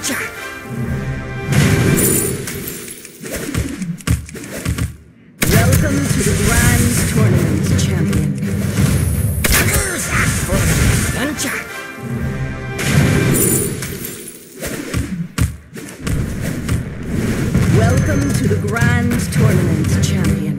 Welcome to the Grand Tournament, champion. Welcome to the Grand Tournament, champion.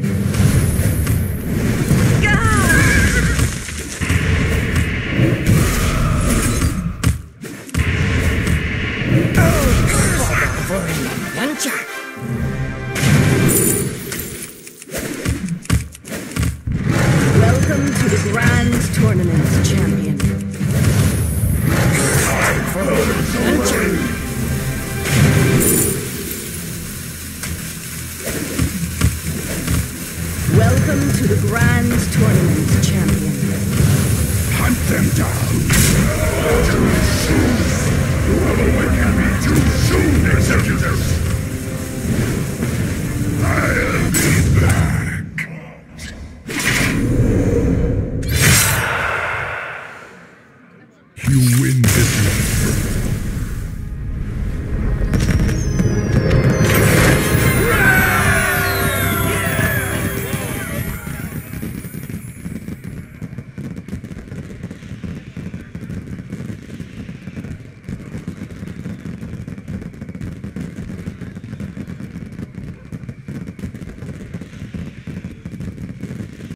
Welcome to the Grand Tournament, champion. Welcome to the Grand Tournament, champion. Hunt them down. Too soon. You will awaken me too soon, executors. I'll be back. You win this one.